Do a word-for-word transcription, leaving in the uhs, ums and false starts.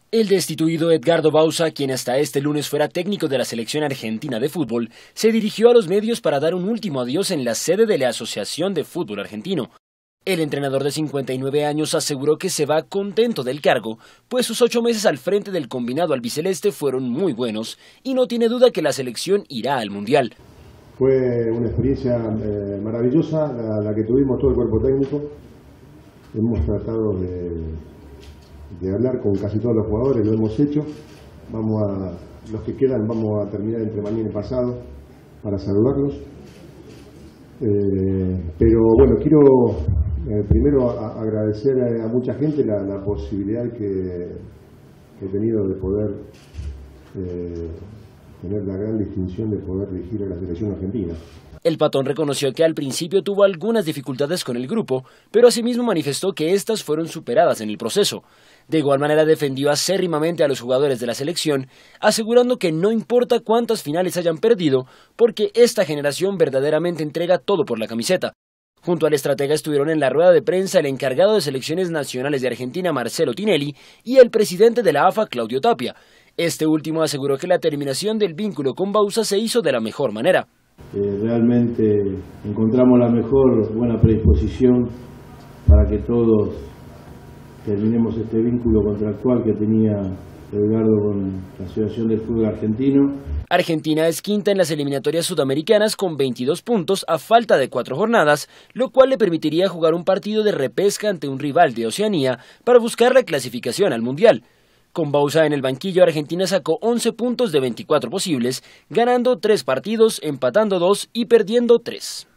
El destituido Edgardo Bauza, quien hasta este lunes fuera técnico de la selección argentina de fútbol, se dirigió a los medios para dar un último adiós en la sede de la Asociación de Fútbol Argentino. El entrenador de cincuenta y nueve años aseguró que se va contento del cargo, pues sus ocho meses al frente del combinado albiceleste fueron muy buenos y no tiene duda que la selección irá al Mundial. Fue una experiencia eh, maravillosa la, la que tuvimos todo el cuerpo técnico. Hemos tratado de... de hablar con casi todos los jugadores, lo hemos hecho. Vamos a, los que quedan vamos a terminar entre mañana y pasado para saludarlos. Eh, pero bueno, quiero eh, primero a, a agradecer a, a mucha gente la, la posibilidad que, que he tenido de poder eh, tener la gran distinción de poder dirigir a la selección argentina. El patón reconoció que al principio tuvo algunas dificultades con el grupo, pero asimismo manifestó que estas fueron superadas en el proceso. De igual manera defendió acérrimamente a los jugadores de la selección, asegurando que no importa cuántas finales hayan perdido, porque esta generación verdaderamente entrega todo por la camiseta. Junto al estratega estuvieron en la rueda de prensa el encargado de selecciones nacionales de Argentina, Marcelo Tinelli, y el presidente de la A F A, Claudio Tapia. Este último aseguró que la terminación del vínculo con Bauza se hizo de la mejor manera. Eh, realmente encontramos la mejor buena predisposición para que todos terminemos este vínculo contractual que tenía Edgardo con la Asociación del Fútbol Argentino. Argentina es quinta en las eliminatorias sudamericanas con veintidós puntos a falta de cuatro jornadas, lo cual le permitiría jugar un partido de repesca ante un rival de Oceanía para buscar la clasificación al Mundial. Con Bauza en el banquillo, Argentina sacó once puntos de veinticuatro posibles, ganando tres partidos, empatando dos y perdiendo tres.